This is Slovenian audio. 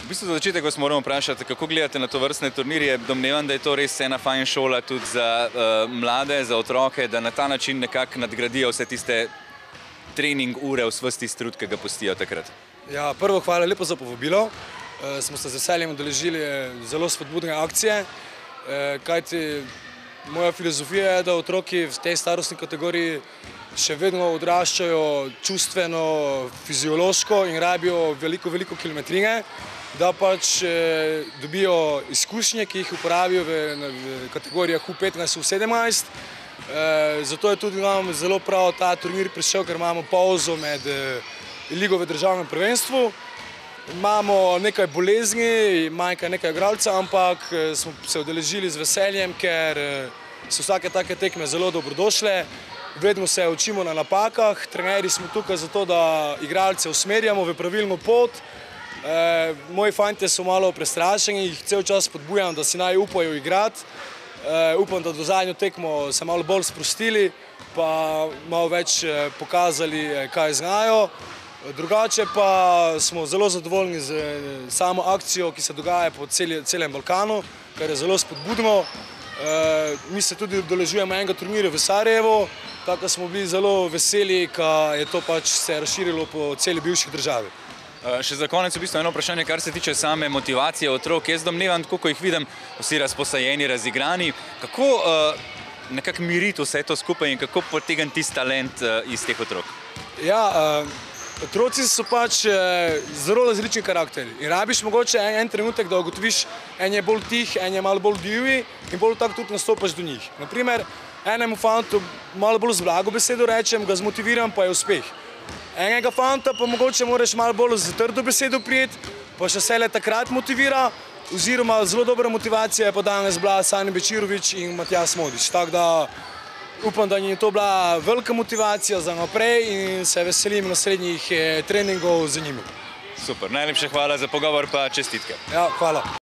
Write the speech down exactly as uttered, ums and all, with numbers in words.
V bistvu za začetek vas moramo vprašati, kako gledate na to vrstne turnirje. Domnevam, da je to res ena fajn šola tudi za uh, mlade, za otroke, da na ta način nekako nadgradijo vse tiste trening ure, vse tisti trud, ki ga pustijo takrat. Ja, prvo hvala lepo za povabilo. E, smo se z veseljem udeležili zelo spodbudne akcije, e, kajti moja filozofija je, da otroki v tej starostni kategoriji še vedno odraščajo čustveno, fiziološko in rabijo veliko, veliko kilometrine, da pač e, dobijo izkušnje, ki jih uporabijo v, v kategorijah U petnajst, U sedemnajst. E, zato je tudi nam zelo prav ta turnir prišel, ker imamo pauzo med e, ligo v državnem prvenstvu. Imamo nekaj bolezni, manjka nekaj igralcev, ampak e, smo se udeležili z veseljem, ker e, so vsake take tekme zelo dobrodošle. Vedno se učimo na napakah, trenerji smo tukaj zato, da igralce usmerjamo v pravilno pot. E, moji fantje so malo prestrašeni, jih cel čas spodbujam, da si naj upajo igrati. E, upam, da do zadnjo tekmo se malo bolj sprostili, pa malo več pokazali, kaj znajo. Drugače pa smo zelo zadovoljni z samo akcijo, ki se dogaja po celi, celem Balkanu, kar je zelo spodbudno. E, mi se tudi udeležujemo enega turnirja v Sarajevu, tako smo bili zelo veseli, da je to pač se razširilo po celi bivši državi. Še za konec v bistvu eno vprašanje, kar se tiče same motivacije otrok. Jaz domnevam, tako ko jih vidim, vsi razposajeni, razigrani, kako uh, nekako miriti vse to skupaj in kako potegniti tisti talent uh, iz teh otrok? Ja, uh, otroci so pač uh, zelo različni karakteri in rabiš mogoče en, en trenutek, da ugotoviš, en je bolj tih, en je malo bolj divji in bolj tako tudi nastopaš do njih. Naprimer, enemu fantu malo bolj z blago besedo rečem, ga zmotiviram, pa je uspeh. Enega fanta pa mogoče moraš malo bolj z trdo besedo prijeti, pa še se le takrat motivira, oziroma zelo dobra motivacija je pa danes bila Sani Bečirović in Matjaž Modić. Tako da upam, da je to bila velika motivacija za naprej in se veselim naslednjih treningov z njimi. Super, najlepša hvala za pogovor pa čestitke. Ja, hvala.